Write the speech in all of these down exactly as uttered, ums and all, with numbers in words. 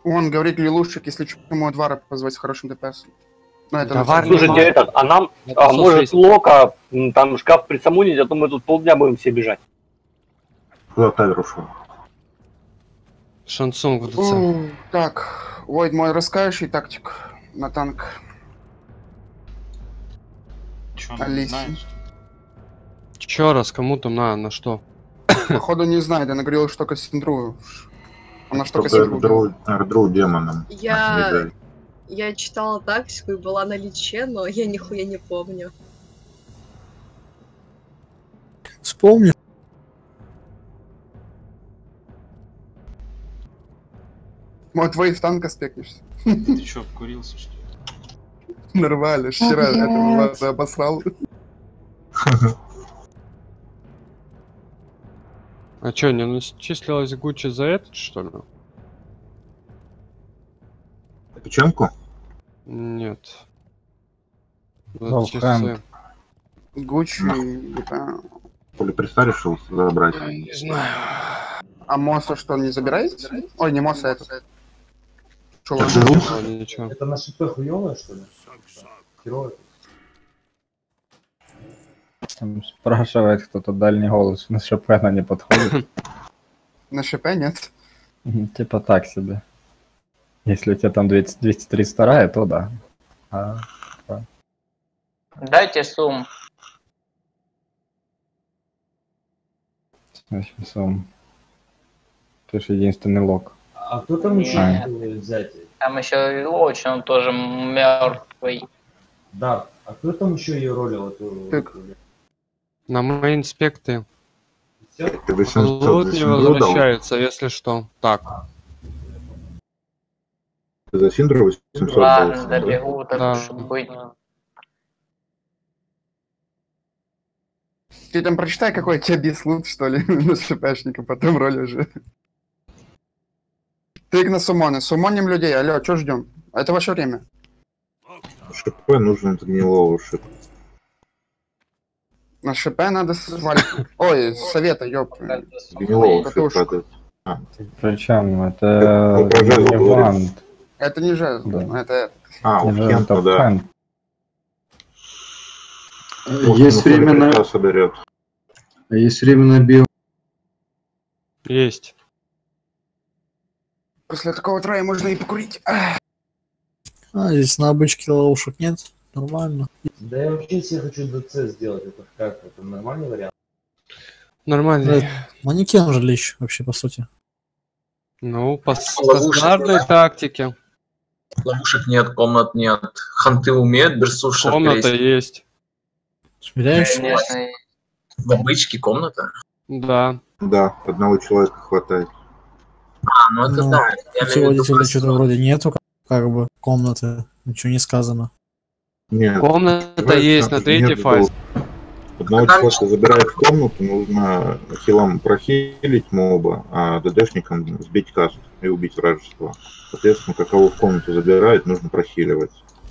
Он говорит Лилушек, если что, ему Двара позвать с хорошим ДПС. Ну, это Давар, слушайте, этот, а нам, а, может, Лока, там шкаф присамунить, а то мы тут полдня будем все бежать. Куда Тавер ушел? Шансун в ДЦ. Так, Войд мой раскающий тактик на танк. Чё, Алиси. знаешь? Еще раз, кому там на, на что? Походу не знает, она говорила, что Кассиндру. Она что Только Кассиндру. Эрдру демоном. Я... Я читала тактику и была на личе, но я нихуя не помню. Вспомню. Вот Войд в танк аспектишься. Ты чё, обкурился, что ли? Нормально, вчера этого Влада обосрал. А чё, не начислилась Гуччи за этот, что ли? Печенку? Нет. Ну, За Хэнк. часы. Гуччи, да. Полипреста решил забрать. Я не знаю. А Моса что, не забираете? Ой, не Моса, этот. Шо, Это ладно. А, ничего. Это на ШП хуёвое, что ли? Херовое. Там спрашивает кто-то дальний голос. На ШП она не подходит. На ШП нет. Мгм, типа так себе. Если у тебя там двести двести тридцать два, то да. А, Дайте сумм. значит, сам. Ты же единственный лог. А кто там еще А. хотел взять? Там еще очень, он тоже мертвый. Да. А кто там еще ее ролил? Эту... Так. На мои инспекты. Всё? Ты восемьсот Лут за не Синдру дал? возвращается, если что. Так. Ты за Синдру восемьсот Ладно, дал? да? добегу, так Да. уж и быть. Ты там прочитай, какой тебе бислут, что ли, на ШПшника, потом роль уже. Ты на сумоны. Сумоним людей. Алло, что ждем? Это ваше время. ШП нужен гнилого шипа. На ШП надо свалить. Ой, совета, ёп. Гнилого Катушку. шипа. А, Причем Это это про жезл не говорит. вант. Это не жезл, Да. это... а у Это Кента, да. фэн. Есть время на... Полипреста соберет. Есть время на био. Есть. После такого троя можно и покурить. Ах. А, здесь на обычке ловушек нет. Нормально. Да я вообще себе хочу ДЦ сделать. Это как? Это нормальный вариант? Нормально. Манекен же лечь вообще, по сути. Ну, по Ловушек, стандартной да. тактике. Ловушек нет, комнат нет. Ханты умеют, берсуши Комната есть. Смиряешься? Конечно, В обычке комната? Да. Да, одного человека хватает. А, ну это Ну, да. Я имею в виду Путеводителя просто- что-то вроде нету, как, как бы, комнаты. Ничего не сказано. Нет, Комната понимаешь, есть там на третьей нет фазе. одного Там человека забирает в комнату, нужно хилам прохилить моба, а ДДшникам сбить каст и убить вражество. Соответственно, какого в комнату забирает, нужно прохиливать.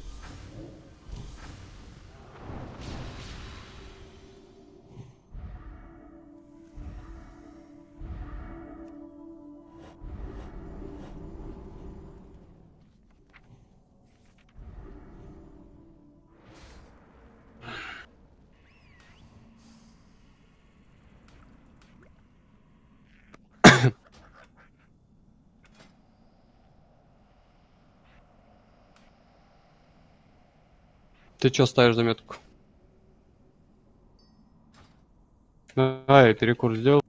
Ты чё ставишь заметку? А, я перекур сделал.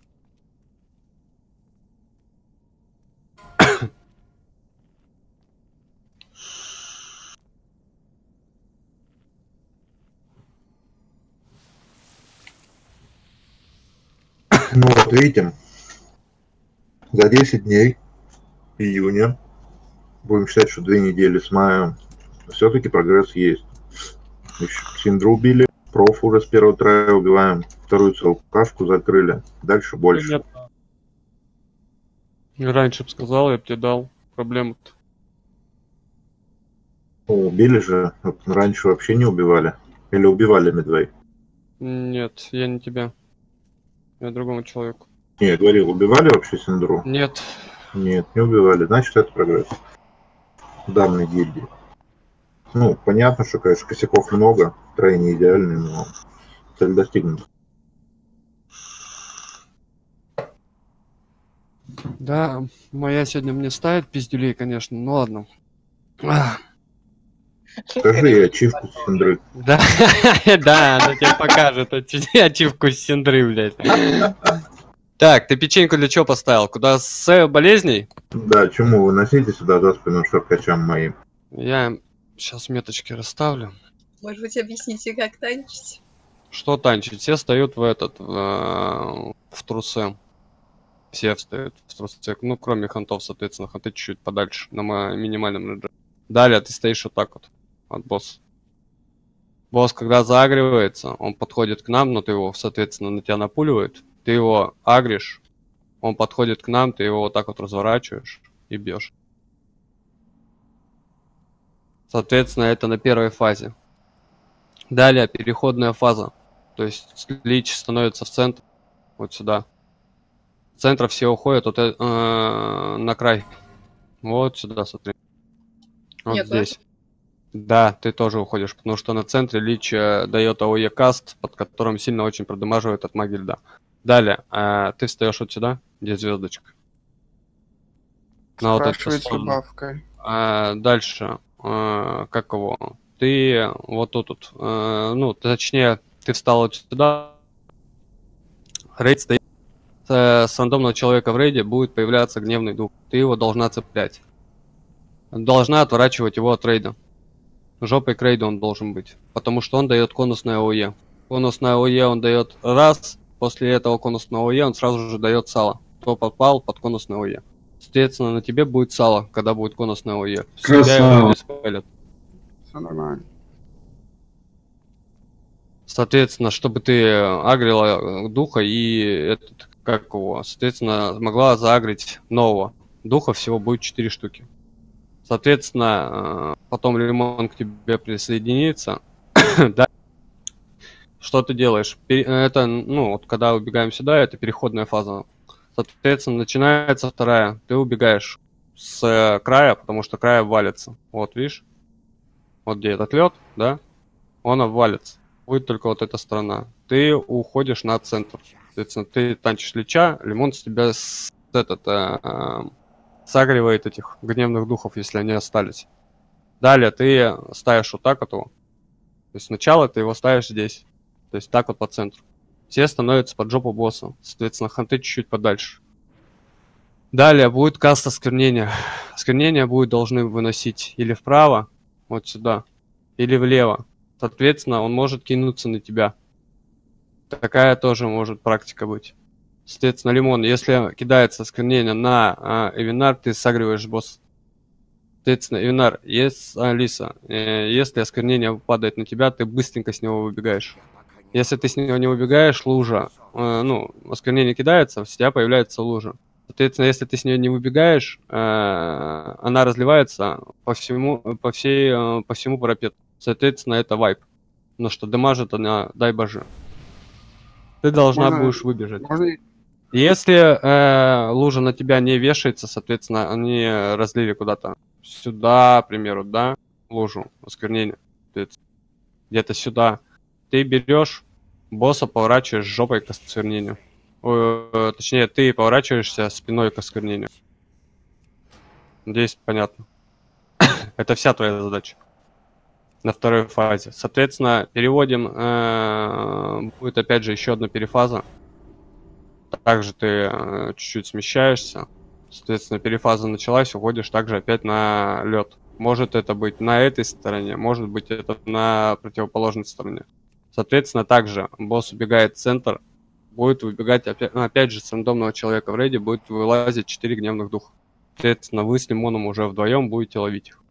Ну вот видите, за десять дней июня, будем считать, что две недели с мая, все-таки прогресс есть. Еще Синдру убили, проф уже с первого трая убиваем, вторую целкашку закрыли, дальше больше. Нет. Раньше бы сказал, я бы тебе дал. Проблема-то. Ну, убили же, вот раньше вообще не убивали. Или убивали Медвей? Нет, я не тебя. Я другому человеку. Не, я говорил, убивали вообще Синдру? Нет. Нет, не убивали. Значит, это прогресс. Данной гильдии. Ну, понятно, что, конечно, косяков много, трой не идеальный, но цель достигнута. Да, моя сегодня мне ставит пиздюлей, конечно, ну ладно. Ах. Скажи ей ачивку Синдры. Да, да, она тебе покажет ачивку Синдры, блядь. Так, ты печеньку для чего поставил? Куда с болезней? Да, чему выносите сюда за спину шаркачам моим? Я сейчас меточки расставлю. Может быть, объясните, как танчить? Что танчить? Все встают в этот, в, в трусы. Все встают в трусы. Ну, кроме хантов, соответственно, ханты чуть-чуть подальше, на минимальном рейдже. Далее ты стоишь вот так вот от босса. Босс, когда заагривается, он подходит к нам, но ты его, соответственно, на тебя напуливает. Ты его агришь, он подходит к нам, ты его вот так вот разворачиваешь и бьешь. Соответственно, это на первой фазе. Далее переходная фаза. То есть лич становится в центр, вот сюда. С центра все уходят вот, э, на край. Вот сюда, смотри. Вот Нет, здесь. тоже? Да, ты тоже уходишь, потому что на центре лич э, дает АОЕ каст, под которым сильно очень продамаживает от магии льда. Далее, э, ты встаешь вот сюда, где звездочка. На вот эту сторону. Бабкой. А, дальше, э, как его? Ты вот тут, вот, э, ну, точнее, ты встал вот сюда. Рейд стоит. С, с рандомного человека в рейде будет появляться гневный дух. Ты его должна цеплять. Должна отворачивать его от рейда. Жопой к рейду он должен быть. Потому что он дает конусное АОЕ. Конусное АОЕ он дает раз. После этого конусного АОЕ он сразу же дает сало. Кто попал под конусное АОЕ. Соответственно, на тебе будет сало, когда будет конусное АОЕ. Красава. Все нормально. Соответственно, чтобы ты агрила духа и этот, как его, соответственно, могла заагрить нового духа, всего будет четыре штуки. Соответственно, потом лимон к тебе присоединится. Да. Что ты делаешь? Это, ну, вот когда убегаем сюда, это переходная фаза. Соответственно, начинается вторая. Ты убегаешь с края, потому что край обвалится. Вот, видишь? Вот где этот лед, да? Он обвалится. Будет только вот эта сторона. Ты уходишь на центр. Соответственно, ты танчишь лича, лимон с тебя с, этот, э, э, сагривает этих гневных духов, если они остались. Далее ты ставишь вот так вот его. То есть сначала ты его ставишь здесь. То есть так вот по центру. Все становятся под жопу босса. Соответственно, ханты чуть-чуть подальше. Далее будет каста осквернения. Осквернения будет должны выносить или вправо, вот сюда, или влево. Соответственно, он может кинуться на тебя. Такая тоже может практика быть. Соответственно, лимон, если кидается осквернение на а, Эвинар, ты сагриваешь босса. Соответственно, Эвинар, если, Алиса, э, если осквернение падает на тебя, ты быстренько с него выбегаешь. Если ты с него не выбегаешь, лужа, э, ну, осквернение кидается, с тебя появляется лужа. Соответственно, если ты с нее не выбегаешь, э, она разливается по всему, по всей, э, по всему парапету. Соответственно, это вайп. Но что дамажит она, дай боже. Ты должна Можно- будешь выбежать. Можно... Если э, лужа на тебя не вешается, соответственно, они разлили куда-то сюда, к примеру, да, лужу осквернения. Где-то сюда. Ты берешь босса, поворачиваешь жопой к осквернению. Ой, э, точнее, ты поворачиваешься спиной к осквернению. Надеюсь, понятно. Это вся твоя задача на второй фазе. Соответственно, переводим, э, будет опять же еще одна перефаза. Также ты э, чуть-чуть смещаешься. Соответственно, перефаза началась, уходишь также опять на лед. Может это быть на этой стороне, может быть это на противоположной стороне. Соответственно, также босс убегает в центр, будет выбегать опять, опять же с рандомного человека в рейде, будет вылазить четыре гневных духа. Соответственно, вы с лимоном уже вдвоем будете ловить их.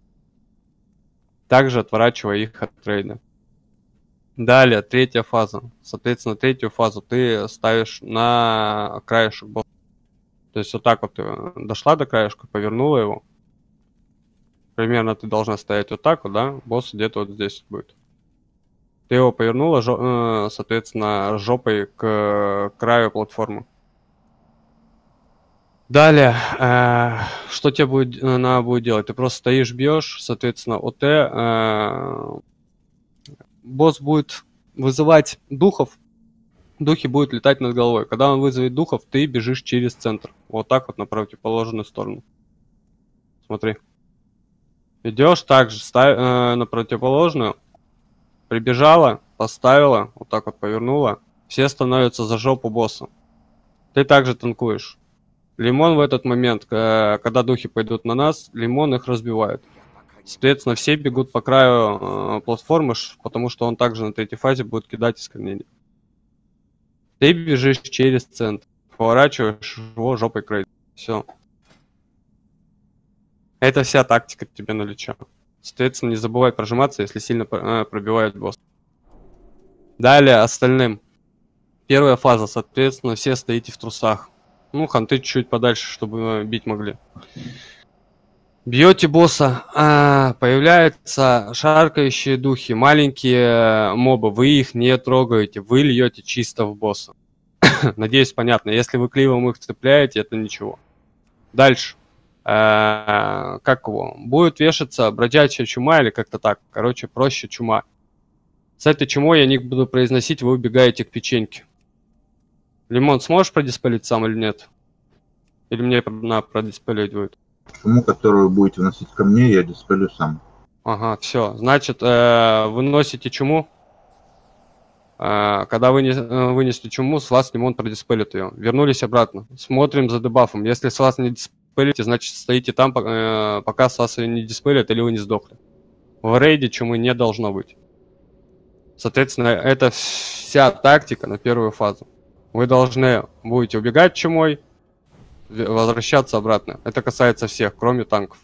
Также отворачивая их от рейда. Далее, третья фаза. Соответственно, третью фазу ты ставишь на краешек босса. То есть вот так вот ты дошла до краешка, повернула его. Примерно ты должна стоять вот так вот, да? Босс где-то вот здесь будет. Ты его повернула, жо- э, соответственно, жопой к краю платформы. Далее, э, что тебе будет, э, надо будет делать? Ты просто стоишь, бьешь, соответственно, ОТ. Э, босс будет вызывать духов. Духи будут летать над головой. Когда он вызовет духов, ты бежишь через центр. Вот так вот на противоположную сторону. Смотри. Идешь также став, э, на противоположную. Прибежала, поставила, вот так вот повернула. Все становятся за жопу босса. Ты также танкуешь. Лимон в этот момент, когда духи пойдут на нас, Лимон их разбивает. Соответственно, все бегут по краю э, платформы, потому что он также на третьей фазе будет кидать искоренение. Ты бежишь через центр, поворачиваешь его жопой к рейду. Все. Это вся тактика тебе на лича. Соответственно, не забывай прожиматься, если сильно э, пробивает босс. Далее остальным. Первая фаза, соответственно, все стоите в трусах. Ну, ханты чуть-чуть подальше, чтобы бить могли. Бьете босса, а, появляются шаркающие духи, маленькие мобы. Вы их не трогаете, вы льете чисто в босса. Надеюсь, понятно. Если вы кливом их цепляете, это ничего. Дальше. А, как его? Будет вешаться бродячая чума или как-то так. Короче, проще чума. С этой чумой я не буду произносить, вы убегаете к печеньке. Лимон, сможешь продиспелить сам или нет? Или мне надо продиспелить будет? Чуму, которую будете вносить ко мне, я диспелю сам. Ага, все. Значит, э, вы носите чуму. Э, когда вы не, вынесли чуму, с вас Лимон продиспелит ее. Вернулись обратно. Смотрим за дебафом. Если с вас не диспелите, значит стоите там, э, пока с вас ее не диспелят или вы не сдохли. В рейде чумы не должно быть. Соответственно, это вся тактика на первую фазу. Вы должны будете убегать чумой, возвращаться обратно. Это касается всех, кроме танков.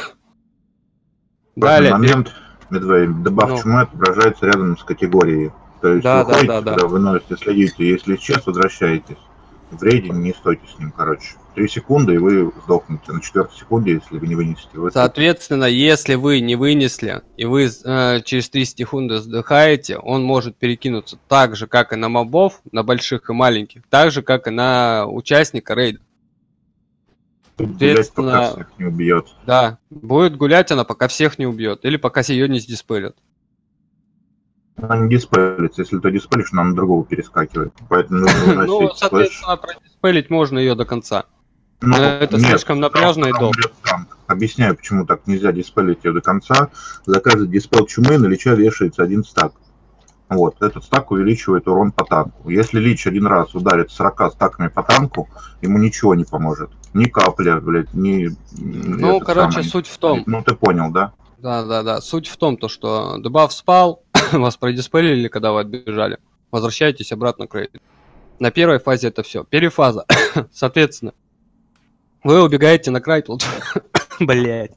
Далее. Момент, Медвей, дебаф ну. чумы отображается рядом с категорией. То есть да, вы ходите, да, да, когда да. вы носите, следите, если сейчас возвращаетесь. В рейде не стойте с ним, короче. Три секунды, и вы сдохнете. На четвертой секунде, если вы не вынесете. Вы Соответственно, если вы не вынесли, и вы э, через три секунды сдыхаете, он может перекинуться так же, как и на мобов, на больших и маленьких, так же, как и на участника рейда. Гулять, пока всех не убьет. Да, будет гулять она, пока всех не убьет, или пока ее не сдиспелят. Она не диспелится, если ты диспелишь, она на другого перескакивает. Поэтому нужно выносить. Ну, соответственно, продиспелить можно ее до конца. Ну, это нет, слишком напряжно и долго. Объясняю, почему так нельзя диспелить ее до конца. За каждый диспел чумы на лича вешается один стак. Вот, этот стак увеличивает урон по танку. Если лич один раз ударит сорока стаками по танку, ему ничего не поможет. Ни капля, блядь, ни... Ну, короче, самый... суть в том... Ну, ты понял, да? Да, да, да. Суть в том, то, что дебаф спал, вас продиспелили, когда вы отбежали. Возвращайтесь обратно к рейду. На первой фазе это все. Перефаза. Соответственно, вы убегаете на край тут. Блять.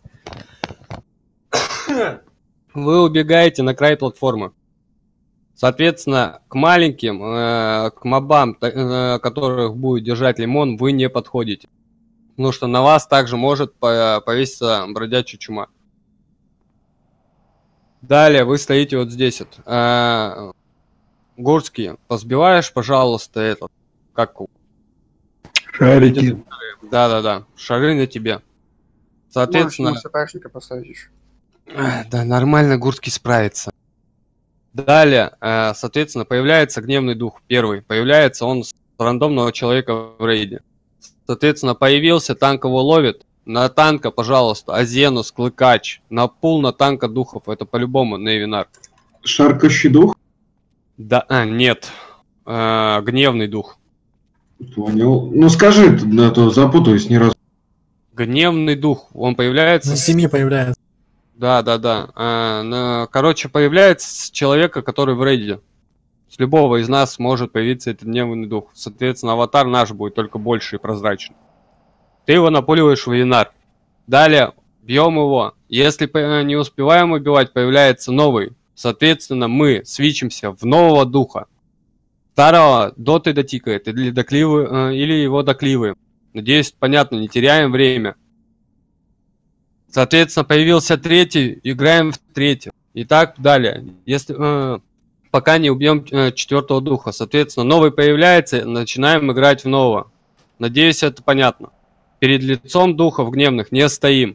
Вы убегаете на край платформы. Соответственно, к маленьким, э, к мобам, э, которых будет держать Лимон, вы не подходите. Потому что на вас также может повеситься бродячая чума. Далее вы стоите вот здесь вот. Э, Гурский, позбиваешь, пожалуйста, этот, как... Шарики. Да-да-да, шары на тебе. Соответственно... Можешь СПшника поставить еще. Да, нормально Гурский справится. Далее, э, соответственно, появляется гневный дух. Первый. Появляется он с рандомного человека в рейде. Соответственно, появился, танк его ловит. На танка, пожалуйста, Азенус, Клыкач. На пул на танка духов. Это по-любому Нейвинар. Шаркающий дух? Да, а, нет. Э, гневный дух. Понял. Ну скажи, а то запутаюсь ни разу. Гневный дух. Он появляется... На семье появляется. Да, да, да. А, на, короче, появляется с человека, который в рейде. С любого из нас может появиться этот гневный дух. Соответственно, аватар наш будет только больше и прозрачный. Ты его напуливаешь в Винар. Далее бьем его. Если не успеваем убивать, появляется новый. Соответственно, мы свичимся в нового духа. Старого доты дотикает, или, докливы, или его докливаем. Надеюсь, понятно, не теряем время. Соответственно, появился третий, играем в третий. И так далее. Если, э, пока не убьем э, четвертого духа. Соответственно, новый появляется, начинаем играть в нового. Надеюсь, это понятно. Перед лицом духов гневных не стоим.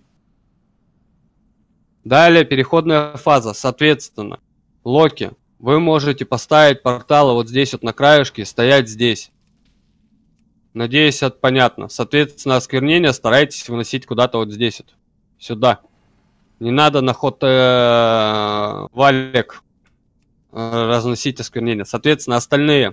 Далее переходная фаза. Соответственно, Локи, вы можете поставить порталы вот здесь вот на краешке и стоять здесь. Надеюсь, это понятно. Соответственно, осквернение старайтесь выносить куда-то вот здесь вот. Сюда. Не надо на ход э, валик э, разносить осквернение. Соответственно, остальные.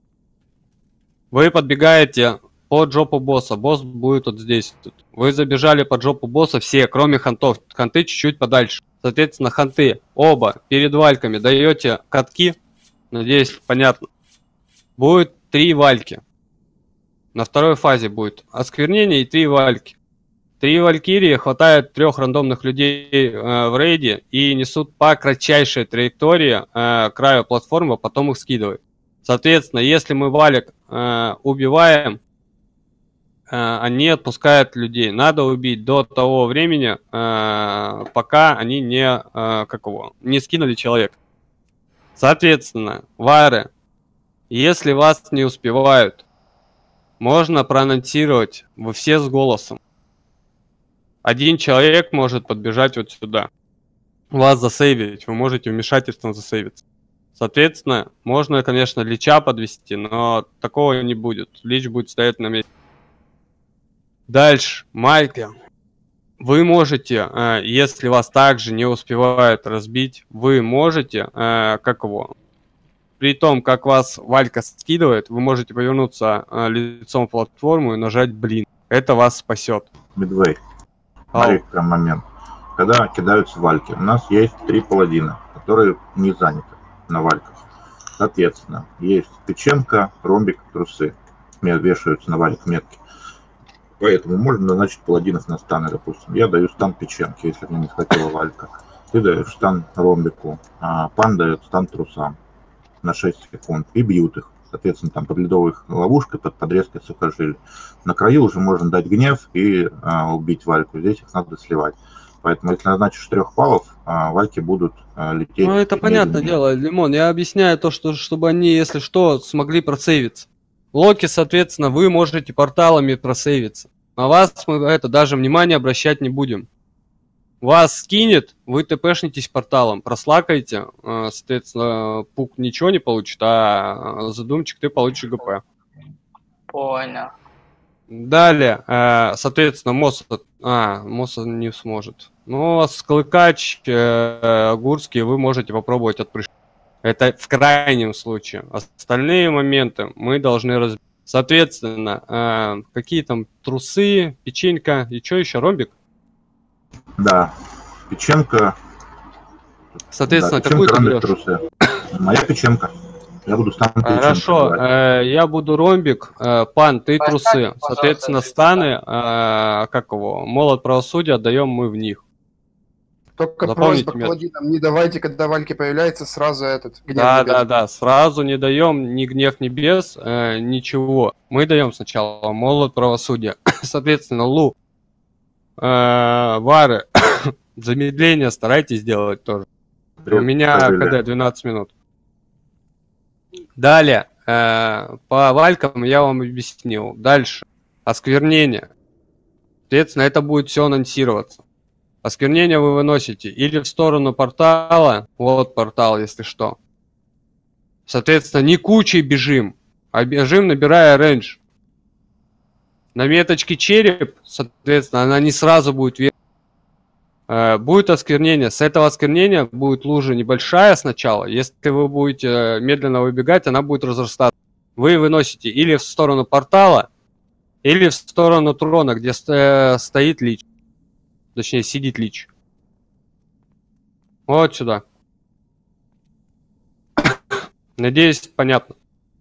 Вы подбегаете под жопу босса. Босс будет вот здесь. Вы забежали под жопу босса все, кроме хантов. Ханты чуть-чуть подальше. Соответственно, ханты оба перед вальками даете катки. Надеюсь, понятно. Будет три вальки. На второй фазе будет осквернение и три вальки. Три валькирии хватает трех рандомных людей э, в рейде и несут по кратчайшей траектории э, к краю платформы, а потом их скидывают. Соответственно, если мы валик э, убиваем, э, они отпускают людей. Надо убить до того времени, э, пока они не, э, как его, не скинули человека. Соответственно, вары, если вас не успевают, можно проанонсировать, вы все с голосом. Один человек может подбежать вот сюда. Вас засейвить, вы можете вмешательством засейвиться. Соответственно, можно, конечно, лича подвести, но такого не будет. Лич будет стоять на месте. Дальше, майки. Вы можете, если вас также не успевают разбить, вы можете, как его, при том, как вас валька скидывает, вы можете повернуться лицом в платформу и нажать блин. Это вас спасет. Медвей. Смотри, прям момент. Когда кидаются вальки, у нас есть три паладина, которые не заняты на вальках. Соответственно, есть печенка, ромбик, трусы. Вешаются на валик метки. Поэтому можно назначить паладинов на станы, допустим. Я даю стан печенке, если мне не хватило валька. Ты даешь стан ромбику, а пан дает стан трусам на шесть секунд. И бьют их. Соответственно, там под ледовой ловушкой, под подрезкой сухожилий. На краю уже можно дать гнев и а, убить вальку. Здесь их надо сливать. Поэтому, если назначишь трех палов, а, вальки будут а, лететь. Ну, это понятное дело, Лимон. Я объясняю то, что чтобы они, если что, смогли просейвиться. Локи, соответственно, вы можете порталами просейвиться. На вас мы это даже внимание обращать не будем. Вас скинет, вы тпшнитесь порталом, прослакаете, соответственно, пук ничего не получит, а задумчик ты получишь ГП. Понял. Далее, соответственно, Мосс, а, Мосс не сможет. Но Склыкач, Гурский вы можете попробовать отпрыгнуть. Это в крайнем случае. Остальные моменты мы должны разбить. Соответственно, какие там трусы, печенька и что еще, ромбик? Да, печенка. Соответственно, да, какую ты берешь? Трусы. Моя печенка. Я буду стан печенкой. Хорошо, э, я буду ромбик, э, пан, ты Поставь, трусы. Соответственно, станы, э, как его, молот правосудия отдаем мы в них. Только Запомните просьба к метод. паладинам, не давайте, когда вальки появляется, сразу этот гнев Да, небес. да, да, сразу не даем ни гнев небес, э, ничего. Мы даем сначала молот правосудия. Соответственно, лу, э, вары, замедление старайтесь делать тоже. У меня КД двенадцать минут. Далее, э, по валькам я вам объяснил. Дальше, осквернение. Соответственно, это будет все анонсироваться. Осквернение вы выносите или в сторону портала, вот портал, если что. Соответственно, не кучей бежим, а бежим, набирая рейндж. На меточке череп, соответственно, она не сразу будет вверх. Э, будет осквернение. С этого осквернения будет лужа небольшая сначала. Если вы будете медленно выбегать, она будет разрастаться. Вы выносите или в сторону портала, или в сторону трона, где сто- стоит лич. Точнее, сидит лич. Вот сюда. Надеюсь, понятно.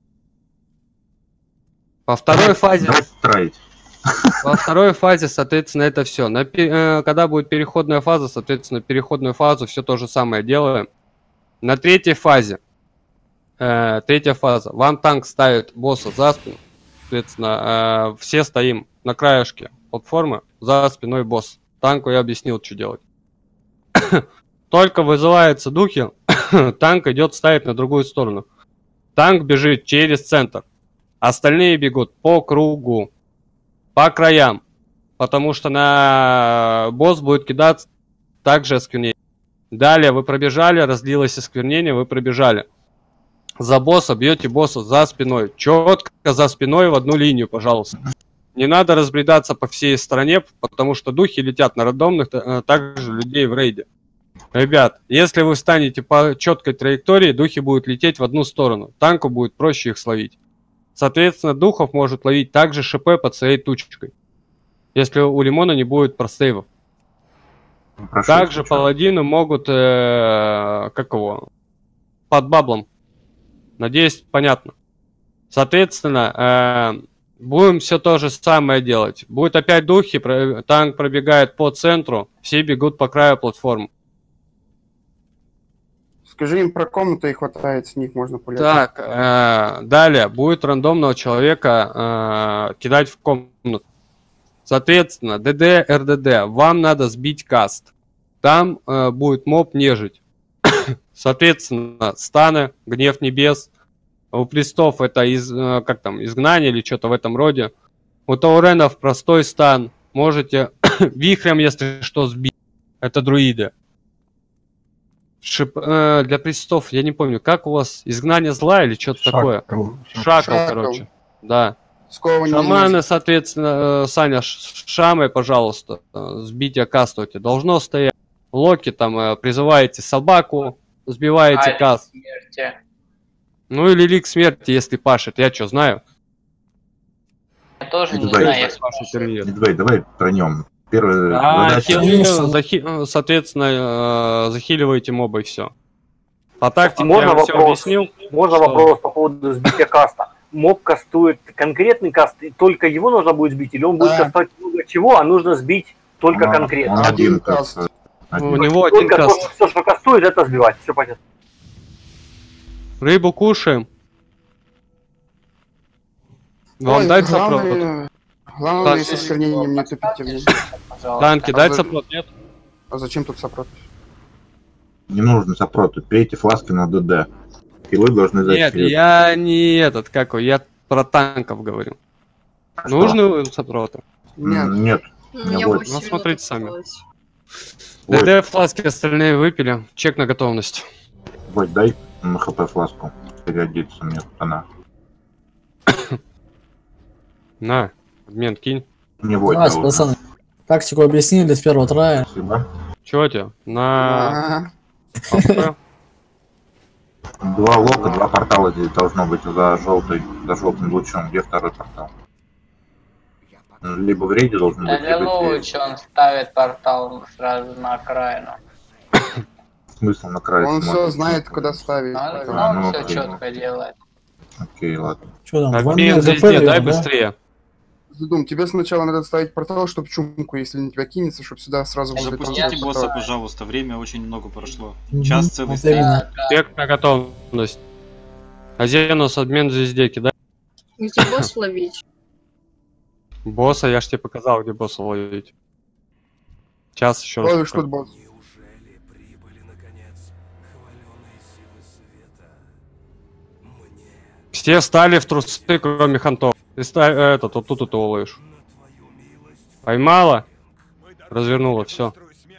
Во второй фазе... Во второй фазе, соответственно, это все. На, э, когда будет переходная фаза, соответственно, переходную фазу все то же самое делаем. На третьей фазе. Э, третья фаза. Вам танк ставит босса за спину. Соответственно, э, все стоим на краешке платформы за спиной босса. Танку я объяснил, что делать. Только вызываются духи, танк идет ставить на другую сторону. Танк бежит через центр. Остальные бегут по кругу, по краям. потому что на босс будет кидаться также осквернение. Далее вы пробежали, разлилось осквернение, вы пробежали. За босса бьете босса за спиной. Четко за спиной в одну линию, пожалуйста. Не надо разбредаться по всей стране, потому что духи летят на рандомных, также людей в рейде. Ребят, если вы встанете по четкой траектории, духи будут лететь в одну сторону. Танку будет проще их словить. Соответственно, духов может ловить также ШП под своей тучкой. Если у Лимона не будет простейвов. Прошу, также паладины могут, э, как его, под баблом. Надеюсь, понятно. Соответственно, э, будем все то же самое делать. Будет опять духи, танк пробегает по центру, все бегут по краю платформы. Скажи им про комнату, и хватает, с них можно пулять. Так, э, далее будет рандомного человека э, кидать в комнату. Соответственно, ДД, РДД, вам надо сбить каст. Там э, будет моб нежить. Соответственно, станы, гнев небес. У пристов это из, э, как там, изгнание или что-то в этом роде. У тауренов простой стан. Можете вихрем, если что, сбить. Это друиды. Шип, э, для пристов, я не помню, как у вас, изгнание зла или что-то такое? Шакал, короче. Да. Шаманы, соответственно, э, Саня, шамы, пожалуйста, э, сбитие кастуйте. Должно стоять. Локи там э, призываете собаку, сбиваете а, каст. Ну или лик смерти, если пашет. Я что, знаю? Я тоже не давай, знаю, если пашет или нет. Давай, давай про нем. Первое, а, хили, захи, соответственно, э, захиливаете моба и все. По тактике можно я вопрос, все объяснил. Можно что... вопрос по поводу сбития каста. Моб кастует конкретный каст, и только его нужно будет сбить, или он будет да. кастовать много чего, а нужно сбить только а, конкретно. Один каст. Один. У него один только каст. То, все, что кастует, это сбивать. Все понятно. Рыбу кушаем. Вам дать сопрот? Главное, с осквернением не тупите в ней. Танки, дать сопрот, нет? А зачем тут сопрот? Не нужно сопроту, пейте фласки на ДД. Хилы должны дать. Нет, хилы. Я не этот, как я про танков говорю. А нужны сопроты? Нет. Нет. Не ну, смотрите сами. ДД фласки остальные выпили. Чек на готовность. Войт, дай на хп фласку. Переодеться мне она. На, обмен кинь. Не Войт, давайте, пацаны. Тактику объяснили с первого трая. Спасибо. Чего тебе? На... Два лока, два портала здесь должно быть за желтой, за желтым лучом. Где второй портал? Либо в рейде должен быть, либо луч он ставит портал сразу на окраину. Смысл на край? Он все знает, куда ставить. А, ну, он ну, все окей. четко делает. Окей, ладно. Что там? Обмен везде, дай быстрее. Задум, тебе сначала надо ставить портал, чтобы чумку, если на тебя кинется, чтобы сюда сразу вылетел. Запустите босса, пожалуйста, время очень много прошло. Mm-hmm. Час целый. Чек на готовность. Азенус, обмен звезде кидай. Где босс ловить? Босса, я ж тебе показал, где босса ловить. Сейчас еще раз. Ловишь тут босс. Все встали в трусы, кроме хантов. Ты ставь этот, вот тут его ловишь. Поймала. Развернула, все.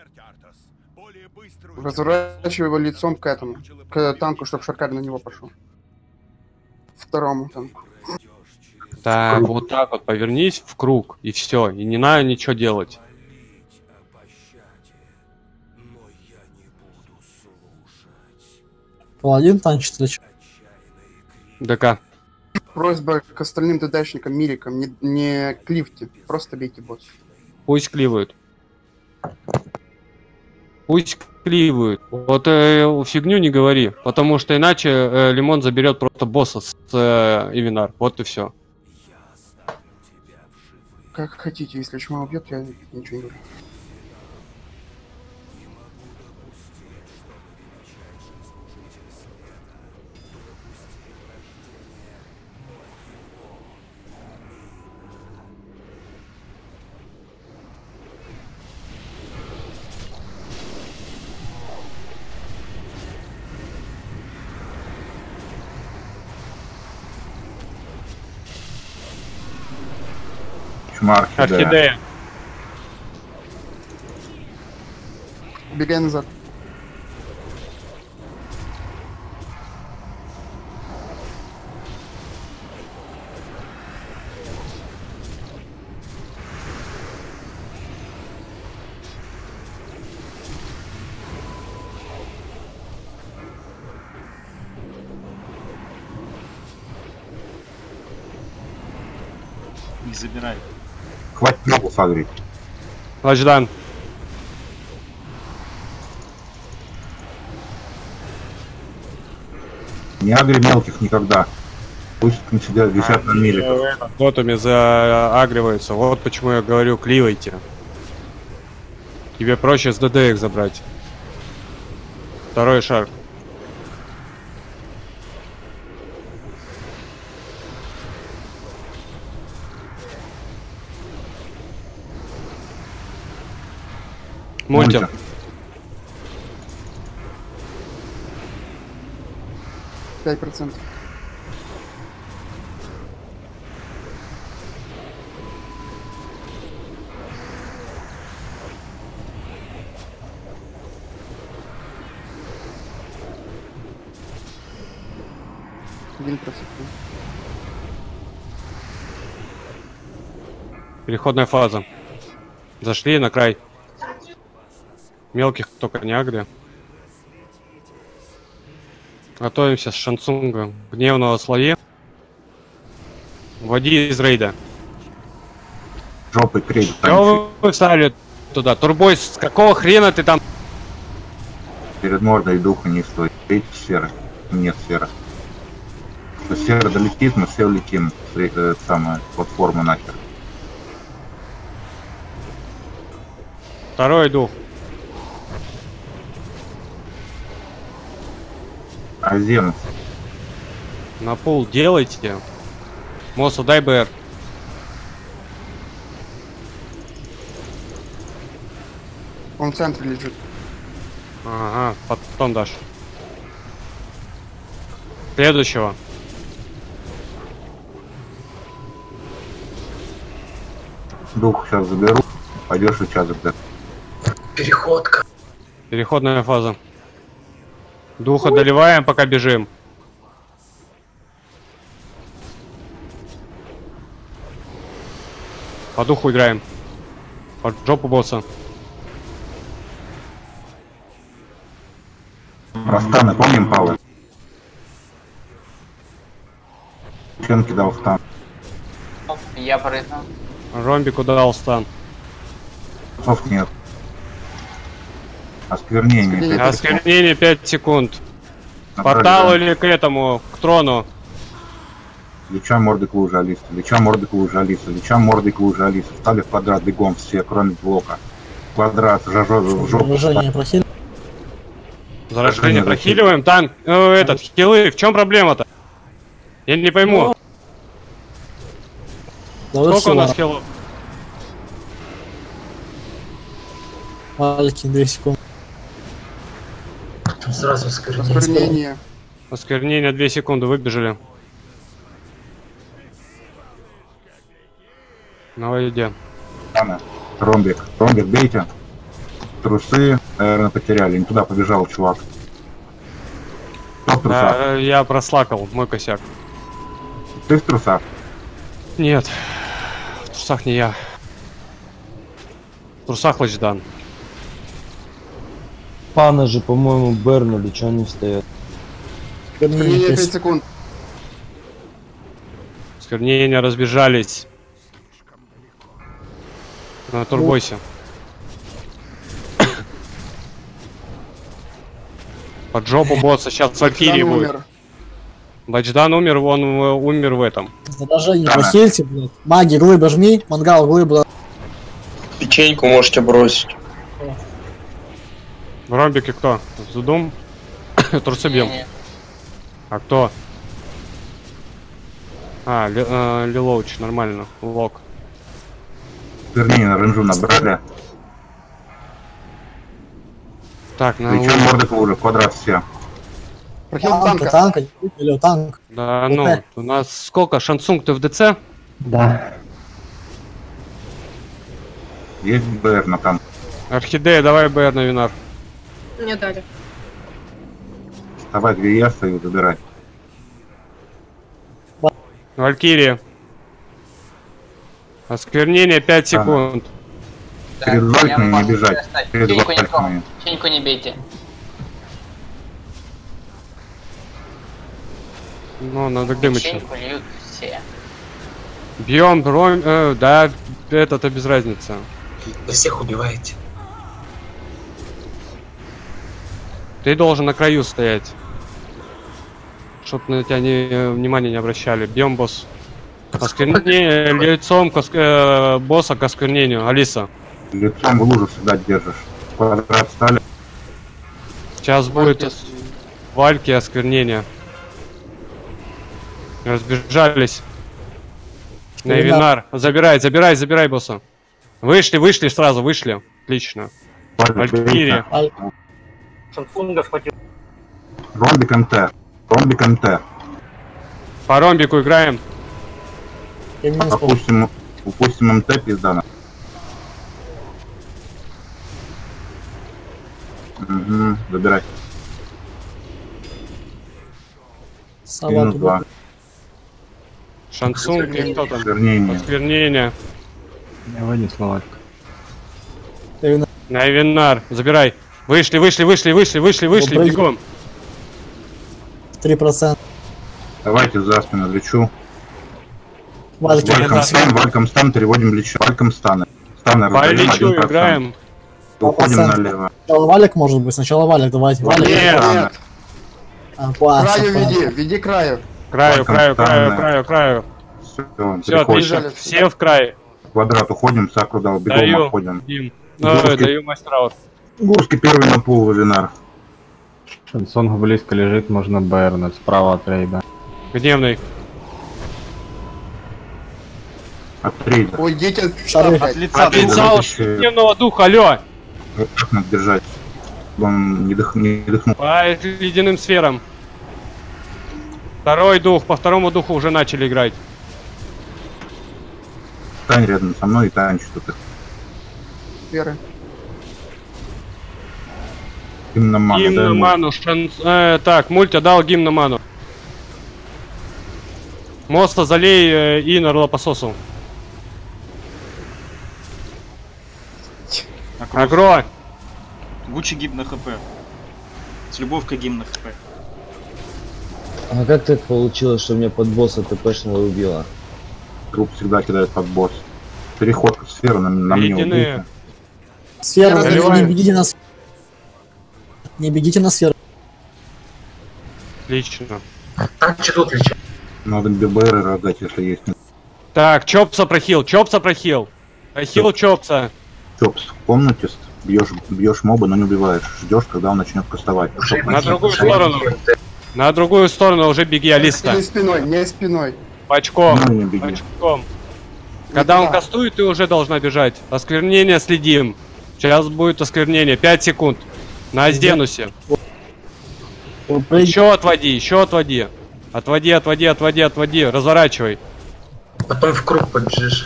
Разворачивай его лицом к этому. К танку, чтобы Шаркари на него пошел. Второму танку. Так, вот так вот повернись в круг, и все. И не надо ничего делать. Паладин танчит или что? ДК. Просьба к остальным ДДшникам, мирикам, не, не кливьте, просто бейте босса. Пусть кливают. Пусть кливают. Вот э, фигню не говори, потому что иначе э, Лимон заберет просто босса с э, Ивинар. Вот и все. Как хотите, если чума убьет, я ничего не говорю. Орхидея. Орхидея. Убегай назад. Не забирай. Хватит ногу сагрить. Лачдан. Не агри мелких никогда. Пусть на себя висят на миле. Дотами заагриваются. Вот почему я говорю, кливайте. Тебе проще с ДД их забрать. Второй шар. Мультик. пять процентов. Один процент. Переходная фаза. Зашли на край. Мелких только не агри. Готовимся с Шансунга. Гневного слои. Вводи из рейда. Жопой крейд. Чего вы встали туда? Турбой, с какого хрена ты там? Перед мордой духа не стоит. Эти сферы. Нет сферы. Если сфера долетит, мы все летим. Э, самая платформа нахер. Второй дух. Азем. На пол делайте. Мосу, дай БР. Он в центре лежит. Ага, потом дашь. Следующего. Дух сейчас заберу. Пойдешь участок, да? Переходка. Переходная фаза. Духа доливаем, пока бежим. По духу играем. Под жопу босса. Растаны, помним, Павел? Чем кидал стан? Я прыгну. Ромбику дал стан. Сов нет. Осквернение. Осквернение пять секунд. Портал или к этому, к трону. Леча морды к луже Алиса, леча морды к луже Алиса, леча морды к луже Алиса. Встали в квадрат бегом все, кроме блока. Квадрат, жажу в жопу. Заражение прохили. Заражение прохиливаем. Танк, э, этот, хилы, в чем проблема-то? Я не пойму. Да сколько у нас хилов? Маленький, две секунды. Сразу осквернение. Осквернение. Осквернение, две секунды, выбежали. На воде. Ромбик, ромбик, бейте. Трусы, наверное, потеряли. Не туда побежал чувак. Кто в трусах? Да, я прослакал, мой косяк. Ты в трусах? Нет, в трусах не я. В трусах Лачдан. Пана же, по-моему, бернули, что они встают? Осквернение пять секунд. Осквернения разбежались. На турбойсе. Под жопу босса сейчас Валькирии будет. Бачдан умер, он умер в этом. Заражение прохильте, блядь. Маги, глыба жми, мангал, глыба. Печеньку можете бросить. В ромбике кто? Зудум? Трусы бьем. А кто? А, ли, э, Лилоуч, нормально. Лок. Вернее, на ренжу набрали. Так, на Лечу морды к луже, квадрат все. Танка, танка, или танк. Да, ну, у нас сколько? Шансунг, ты в ДЦ? Да. Есть БР на танк. Орхидея, давай БР на Винар. Мне дали. Вставай, где я стою, забирай. Валькирия. Осквернение пять секунд. Перед вальками не бежать. Перед Чиньку не, вальками. Чиньку не бейте. Ну, надо дымочку. Чиньку льют все. Бьем, ром... э, да, это-то без разницы. Вы всех убиваете. Ты должен на краю стоять. Чтоб на тебя не, внимания не обращали. Бьем, босс. Осквернение лицом к оск... э, босса к осквернению. Алиса. Лицом в лужу всегда держишь. Квадрат стали. Сейчас будет вальки осквернения. Разбежались. Навинар. Забирай, забирай, забирай босса. Вышли, вышли сразу, вышли. Отлично. Валькирия. Шансунга схватил. Ромбик МТ. Ромбик МТ. По ромбику играем. Упустим, упустим МТ, пиздана. Угу, забирай. Минус два. Шансунг и кто там? Осквернение. Осквернение. Я вынес ловалька. Навинар. Забирай. Вышли, вышли, вышли, вышли, вышли, вышли, Добрый бегом. три процента. Давайте за спину лечу. Вальки. Вальком стан, вальком стан, переводим лечу. Вальком станы. Станы По раздаем лечу один процент. играем. Уходим налево. Сначала Валик может быть, сначала Валик, давайте. Валик. Нет, нет. А, класс, Краю класс. веди, веди краю. Краю, Вальком краю, краю, станы. краю, краю. Все, Все, отлично. Все в край. Квадрат уходим, сакру дал, бегом Даю. уходим. Дим. Ну, Гурский. даю мастер-аут. Гурский первый на пул, Винар. Шансонг близко лежит, можно бэрнуть справа от рейда. Гневный. От рейда. Уйдите. Шары. От лица. От лица Вытащи. гневного духа, алло. Как надо держать? Он не, дых, не дыхнул. По ледяным сферам. Второй дух, по второму духу уже начали играть. Тань рядом со мной и Тань что-то. Сферы. Гимн на ману. Гимн дай на ему. ману. Шан... Э, так, мультя дал гимн на ману. Моста залей э, и на рлопососу. Агро. Гуччи гимн на хп. С любовкой гимн на хп. А как так получилось, что мне под босса ТПшного убило? Труп всегда кидает под босс. Переход в сферу на, на мне Ледяные. убийца. Сфера, не, Заливаем. не бегите на сферу. Не бегите на сферу. Отлично. Так, что тут лечить? Надо ББР раздать, если есть. Так, Чопса прохил, Чопса прохил. Прохил Чопса. Чопс, в комнате бьешь, бьешь моба, но не убиваешь. Ждешь, когда он начнет кастовать. Чтоб На другую сторону. На другую сторону уже беги, Алиста. Не спиной, не спиной. Бочком. Ну, не беги. Бочком. Когда он кастует, ты уже должна бежать. Осквернение следим. Сейчас будет осквернение. пять секунд. На Азденусе. Еще отводи, еще отводи. Отводи, отводи, отводи, отводи. Разворачивай. Потом в круг побежишь.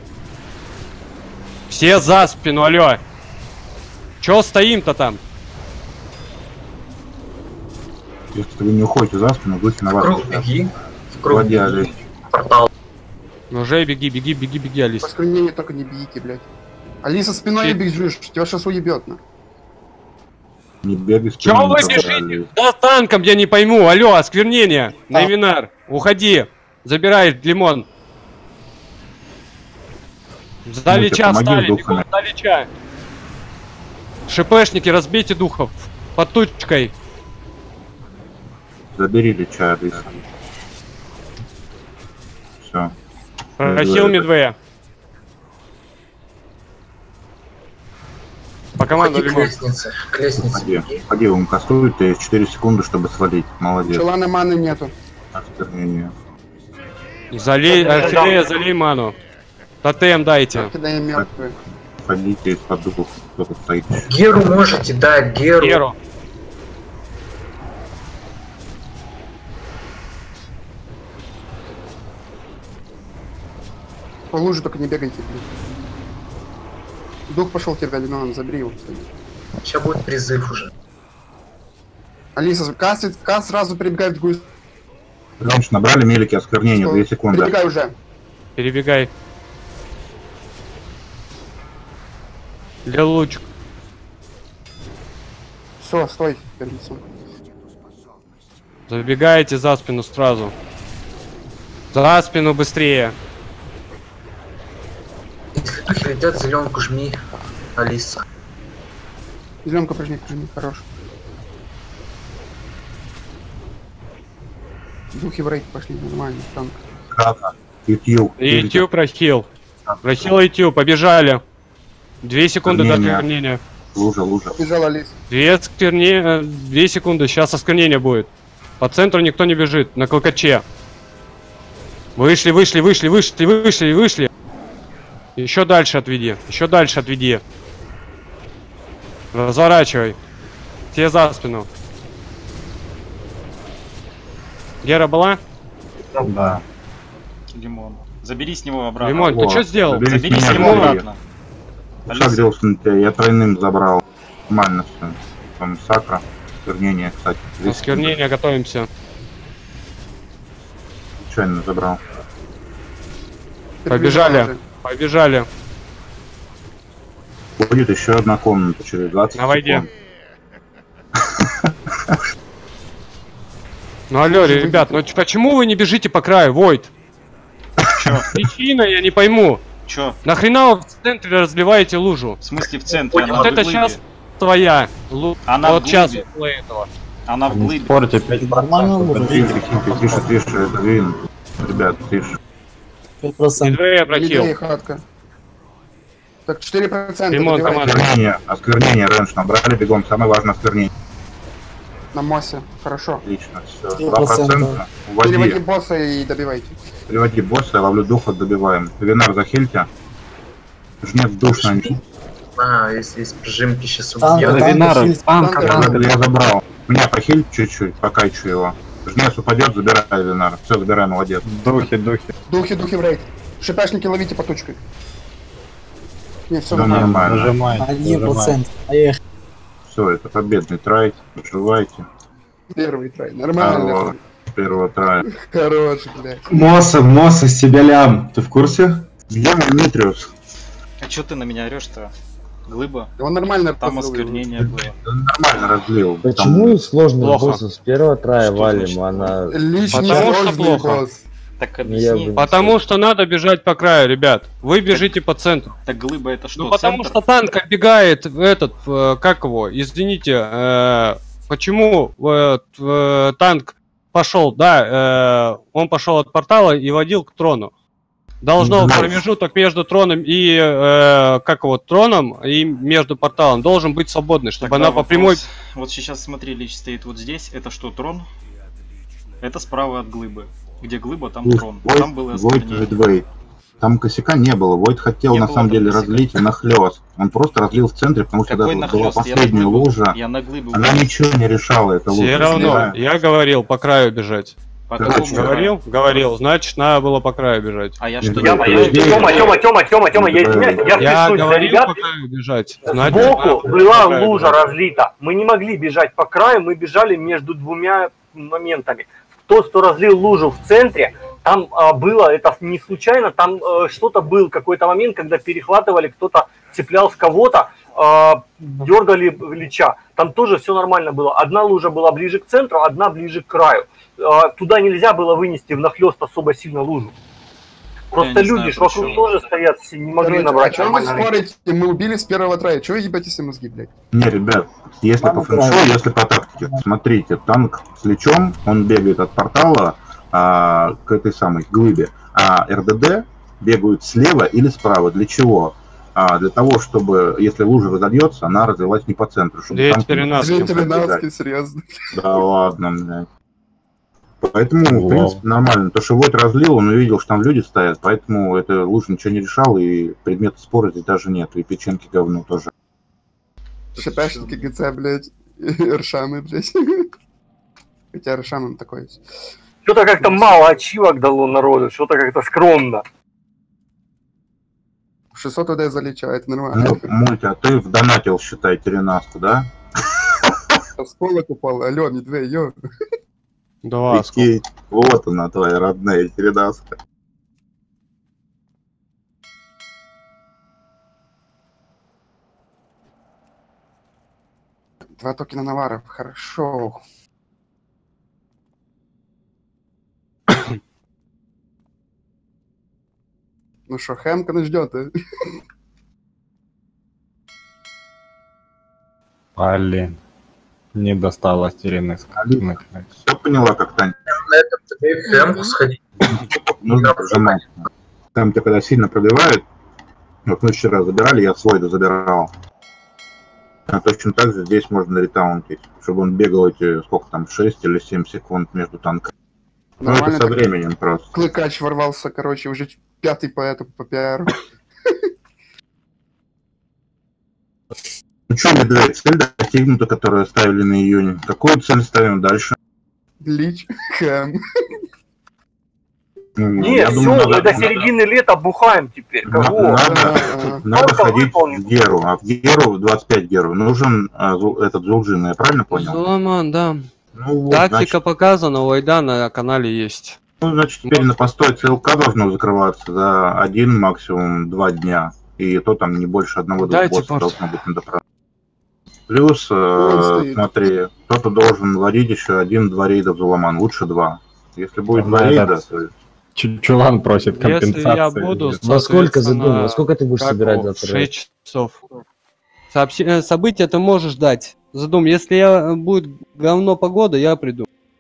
Все за спину, алло. Че стоим-то там? Если вы не уходите за спину, будете на В вас. круг беги. В круг Води, беги. Олег. Портал. Уже беги, беги, беги, беги, Алиса. Осквернение только не бегите, блядь. Алиса спиной не бежишь, тебя сейчас уебет, на. Не бегай с Че спины, вы не бежите? толкай. Да танком я не пойму. Алло, осквернение. Навинар, уходи. Забирай лимон. За Ну, лича тебе помоги встали, духами. бегом за лича. ШПшники, разбейте духов. Под тучкой. Забери лича, Алиса. Все. Прохил Медвея. По команду Ходи к лимон. лестнице. К лестнице Ходи, беги. ходи, он кастует, и четыре секунды, чтобы свалить. Молодец. Челана маны нету. Осквернение. Залей, Архирея, залей ману. Тотем дайте. Когда я мертвый. Ходите из-под духов, кто тут стоит. Геру можете дать, Геру. Геру. По луже только не бегайте, блядь. Дух пошел тебя, Линон, забери его. кстати. Сейчас будет призыв уже. Алиса, каст, каст сразу перебегает в гусь. Раньше набрали мелики осквернения, две секунды. Перебегай уже. Перебегай. Для лучик. Все, стой перед лицом. Забегаете за спину сразу. За спину быстрее. Если хотят, зеленку жми, Алиса. Зеленку прижми, прижми, хорош. Духи в рейд пошли, нормально, танк. Крата, ютуб. ютуб прохил. Прохил ютуб, побежали. Две секунды до осквернения. Лужа, лужа. Побежала Алиса. Две осквернения, две секунды, сейчас осквернение будет. По центру никто не бежит, на клокоче. Вышли, вышли, вышли, вышли, вышли, вышли. Еще дальше отведи, еще дальше отведи. Разворачивай. Все за спину. Гера была? Да. Лимон. Забери с него обратно. Лимон, ты что сделал? Забери, Забери с с него обратно. Сагрился на тебя, я тройным забрал. Нормально все. Там сакра. Осквернение, кстати. Осквернение, готовимся. Случайно забрал. Побежали. Побежали. Будет еще одна комната через двадцать На войне. секунд. Ну алло, ребят, ну почему вы не бежите по краю, Войд? Чё? Причина, я не пойму. Чё? Нахрена вы в центре разливаете лужу? В смысле в центре? Вот это сейчас твоя. Лу... Она вот в сейчас глыбе. около этого. Она в глыбе. Спорите пять процентов. Тише, тише, тише, тише, это видно. Ребят, тише. пять процентов. Медведь обратил. Медведь, хатка. Так, четыре процента. Ремонт команды. Осквернение, осквернение раньше набрали, бегом, самое важное осквернение. На Мосе, хорошо. Отлично, все. Три два процента. Уводи. Переводи босса и добивайте. Переводи босса, я ловлю духа, добиваем. Винар захильте. Жнец душ на них. А, если есть прижимки, сейчас Танк, убьет. танк, Винара, хильт, танк, танк, Я, танк. я забрал. Меня похиль чуть-чуть, покачу его. Жнец упадет, забирай Винар. Все, забирай, молодец. Духи, духи. Духи, духи в рейд. Шипашники ловите по тучкой. Не, все Да нормально. нормально. Нажимай. Один нажимай. процент. Поехали. Все, это победный трай. Выживайте. Первый трай. Нормально. Первого, первого трая. Хорош, блядь. Мосса, Мосса, с тебя лям. Ты в курсе? Я Дмитриус. А чё ты на меня орёшь-то? Глыба? Он нормально Там разлил. осквернение было. Нормально разлил. Почему сложных Плохо. боссов с первого трая Что валим, значит? она... Лишний Потому что сложный плохо. босс. Так Я объясни. бы- Потому что надо бежать по краю, ребят. Вы бежите по центру. Так глыба это что, Ну потому центр? что танк отбегает в этот, э, как его, извините, э, почему э, т- э, танк пошел, да, э, он пошел от портала и водил к трону. Должно Да. промежуток между троном и, э, как его, троном и между порталом должен быть свободный, чтобы Тогда она по вопрос. прямой... Вот сейчас смотри, Лич стоит вот здесь. Это что, трон? Это справа от глыбы. Где глыба, там трон. Там было Войд осквернение. Вейд. Там косяка не было. Войд хотел Не на было самом там деле косяка. разлить нахлёст. Он просто разлил в центре, потому что Какой даже была нахлёст? Я на последняя глыбу- лужа. Я на глыбу. Она ничего не решала, эта лужа. Все равно, Да. я говорил, по краю бежать. По Да, какому что? краю? Говорил? Говорил, значит, надо было по краю бежать. А я Не что знаю, Тёма, делал? я, подожди. Тёма, Тёма, Тёма, Тёма, Тёма, я извиняюсь, я Я впишусь за говорил ребят. по краю бежать. Значит, Сбоку надо была по краю лужа бежать. разлита. Мы не могли бежать по краю, мы бежали между двумя моментами. Тот, кто разлил лужу в центре, там а, было, это не случайно, там а, что-то был, какой-то момент, когда перехватывали, кто-то цеплял с кого-то, а, дергали Лича. Там тоже все нормально было. Одна лужа была ближе к центру, одна ближе к краю. А, туда нельзя было вынести внахлёст особо сильно лужу. Просто не люди знаю, ж вокруг почему. тоже стоят, все не могли Короче, набрать а чё вы нормально. спорите? Мы убили с первого трая. Чего вы ебете все мозги, блядь? Не, ребят, если Мама по фэншую, правильно. если по тактике, смотрите, танк с лечом, он бегает от портала а, к этой самой глыбе, а РДД бегают слева или справа. Для чего? А, для того, чтобы, если лужа разольется, она разлилась не по центру. Чтобы Две танк не тринадцать. мог Две пробегать. тринадцать, серьезно. Да ладно, блядь. Поэтому, в Вау. принципе, нормально. То, что Войд разлил, он увидел, что там люди стоят, поэтому эта лужа ничего не решала, и предмета спора здесь даже нет, и печенки говно тоже. Шипяшники ГЦ, блядь. Ршамы, блядь. Хотя Ршамам такой есть. Что-то как-то мало ачивок дало народу, что-то как-то скромно. шестьсот ОД залечает, нормально. Ну, Мульти, а ты вдонатил, считай, теренаску, да? Осколок упал, алё, медведь, ё. Два Прикинь, вот она, твоя родная передаска. Два токена наваров, хорошо. Ну что, Хэмка нас ждет, а? Блин. Не досталось теренных скотных. Все поняла, как Таня? На этом тебе Хэмку сходить. Нужно прожимать. Там ты когда сильно пробивают, вот мы вчера забирали, я свой забирал. А точно так же здесь можно ретаунтить, чтобы он бегал эти, сколько там, шесть или семь секунд между танками. Ну, это со временем просто. Клыкач ворвался, короче, уже пятый по этому, по пиару. Ну что, медведь, цель достигнута, которую ставили на июне. Какую цель ставим дальше? Лич, Хэм. Не, все, мы до середины лета бухаем теперь. Кого? Надо, надо ходить в Геру, а в Геру, двадцать пять Геру, нужен а, этот Зулджин, я правильно понял? Зуламан, да. Ну, вот, тактика значит, показана, у Айда на канале есть. Ну, значит, теперь на постой ЦЛК должно закрываться за один, максимум два дня. И то там не больше одного-двух боссов должно быть на допрос. Плюс, э, смотри, кто-то должен варить еще один-два рейда в Зуламан, лучше два. Если будет два рейда, то... Чулан просит компенсации. Если я буду, во сколько задумал? Во сколько ты будешь собирать завтра? шесть часов. Сообщи... События ты можешь ждать. Задум, если я будет говно погода, я приду.